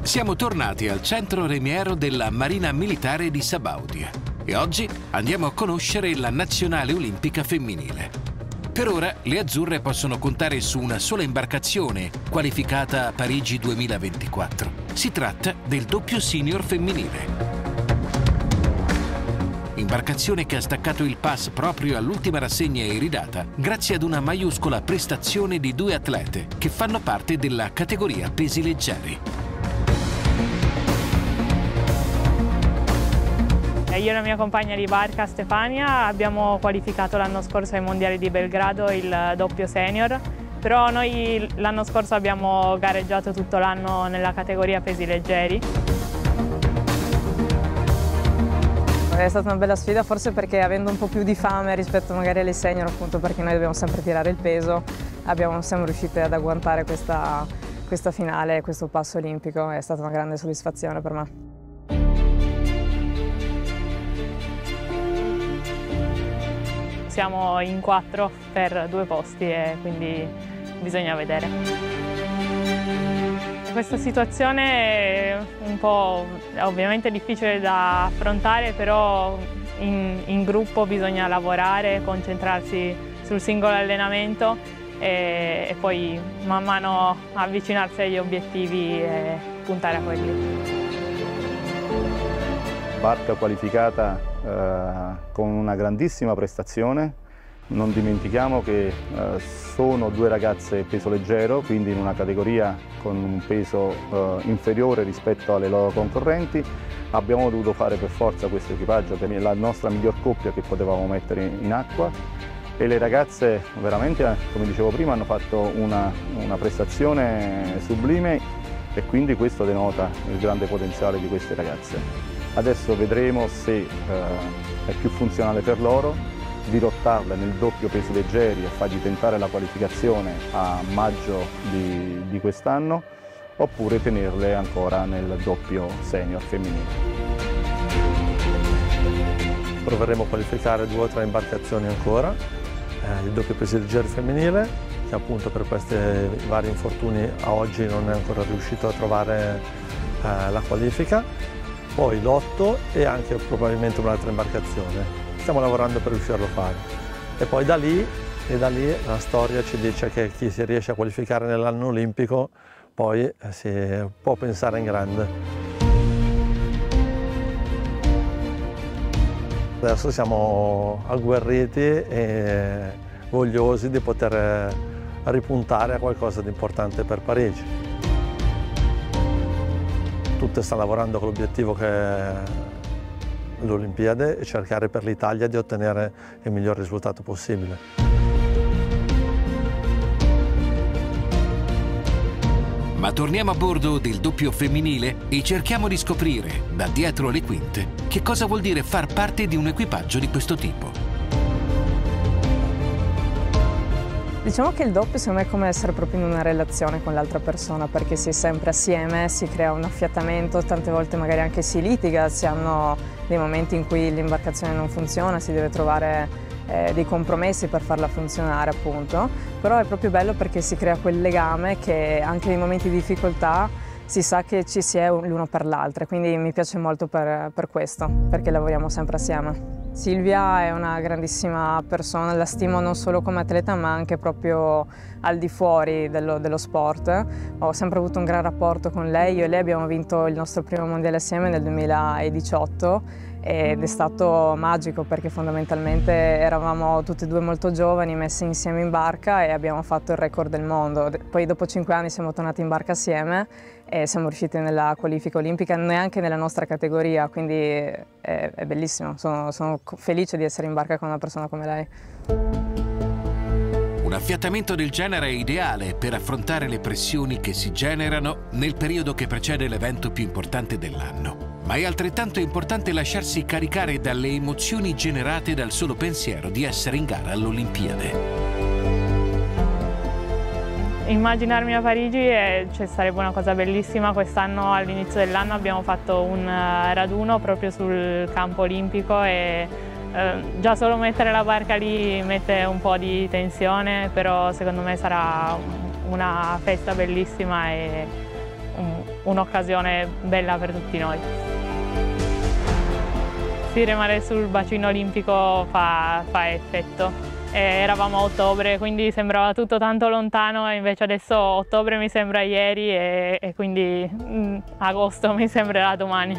Siamo tornati al centro Remiero della Marina Militare di Sabaudia e oggi andiamo a conoscere la Nazionale Olimpica Femminile. Per ora le azzurre possono contare su una sola imbarcazione qualificata a Parigi 2024. Si tratta del doppio senior femminile. Imbarcazione che ha staccato il pass proprio all'ultima rassegna iridata grazie ad una maiuscola prestazione di due atlete che fanno parte della categoria pesi leggeri. Io e la mia compagna di barca Stefania abbiamo qualificato l'anno scorso ai mondiali di Belgrado il doppio senior, però noi l'anno scorso abbiamo gareggiato tutto l'anno nella categoria pesi leggeri. È stata una bella sfida, forse perché avendo un po' più di fame rispetto magari alle senior, appunto perché noi dobbiamo sempre tirare il peso, siamo riusciti ad agguantare questa finale, questo passo olimpico. È stata una grande soddisfazione per me. Siamo in 4 per 2 posti e quindi bisogna vedere. Questa situazione è un po' ovviamente difficile da affrontare, però in gruppo bisogna lavorare, concentrarsi sul singolo allenamento e poi man mano avvicinarsi agli obiettivi e puntare a quelli. Barca qualificata con una grandissima prestazione. Non dimentichiamo che sono due ragazze peso leggero, quindi in una categoria con un peso inferiore rispetto alle loro concorrenti. Abbiamo dovuto fare per forza questo equipaggio, che è la nostra miglior coppia che potevamo mettere in acqua, e le ragazze veramente, come dicevo prima, hanno fatto una prestazione sublime e quindi questo denota il grande potenziale di queste ragazze. Adesso vedremo se è più funzionale per loro dirottarle nel doppio pesi leggeri e fargli tentare la qualificazione a maggio di quest'anno, oppure tenerle ancora nel doppio senior femminile. Proveremo a qualificare 2 o 3 imbarcazioni ancora, il doppio pesi leggeri femminile, che appunto per questi vari infortuni a oggi non è ancora riuscito a trovare la qualifica, poi l'8 e anche probabilmente un'altra imbarcazione. Stiamo lavorando per riuscirlo a fare. E poi da lì la storia ci dice che chi si riesce a qualificare nell'anno olimpico poi si può pensare in grande. Adesso siamo agguerriti e vogliosi di poter ripuntare a qualcosa di importante per Parigi. Tutte stanno lavorando con l'obiettivo che è l'Olimpiade e cercare per l'Italia di ottenere il miglior risultato possibile. Ma torniamo a bordo del doppio femminile e cerchiamo di scoprire, da dietro le quinte, che cosa vuol dire far parte di un equipaggio di questo tipo. Diciamo che il doppio secondo me è come essere proprio in una relazione con l'altra persona, perché si è sempre assieme, si crea un affiatamento, tante volte magari anche si litiga, si hanno dei momenti in cui l'imbarcazione non funziona, si deve trovare dei compromessi per farla funzionare appunto, però è proprio bello perché si crea quel legame che anche nei momenti di difficoltà si sa che ci si è l'uno per l'altra, quindi mi piace molto per questo, perché lavoriamo sempre assieme. Silvia è una grandissima persona, la stimo non solo come atleta ma anche proprio al di fuori dello sport. Ho sempre avuto un gran rapporto con lei, io e lei abbiamo vinto il nostro primo mondiale assieme nel 2018 ed è stato magico perché fondamentalmente eravamo tutte e due molto giovani, messi insieme in barca e abbiamo fatto il record del mondo. Poi dopo 5 anni siamo tornati in barca assieme e siamo riusciti nella qualifica olimpica, neanche nella nostra categoria, quindi è bellissimo, sono felice di essere in barca con una persona come lei. Un affiatamento del genere è ideale per affrontare le pressioni che si generano nel periodo che precede l'evento più importante dell'anno. Ma è altrettanto importante lasciarsi caricare dalle emozioni generate dal solo pensiero di essere in gara all'Olimpiade. Immaginarmi a Parigi sarebbe una cosa bellissima. Quest'anno all'inizio dell'anno abbiamo fatto un raduno proprio sul campo olimpico e già solo mettere la barca lì mette un po' di tensione, però secondo me sarà una festa bellissima e un'occasione bella per tutti noi. Sì, rimanere sul bacino olimpico fa effetto. Eravamo a ottobre, quindi sembrava tutto tanto lontano, e invece adesso ottobre mi sembra ieri e quindi agosto mi sembrerà domani.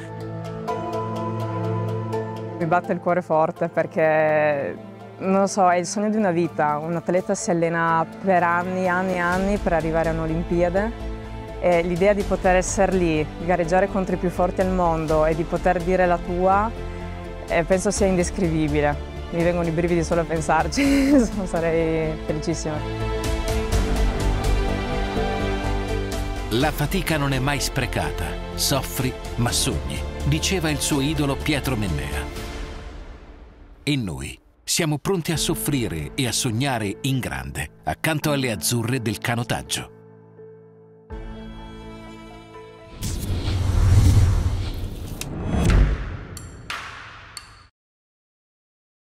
Mi batte il cuore forte perché, non lo so, è il sogno di una vita. Un atleta si allena per anni per arrivare a un'Olimpiade, e l'idea di poter essere lì, gareggiare contro i più forti al mondo e di poter dire la tua, penso sia indescrivibile. Mi vengono i brividi solo a pensarci, sarei felicissima. La fatica non è mai sprecata, soffri ma sogni, diceva il suo idolo Pietro Mennea. E noi siamo pronti a soffrire e a sognare in grande, accanto alle azzurre del canotaggio.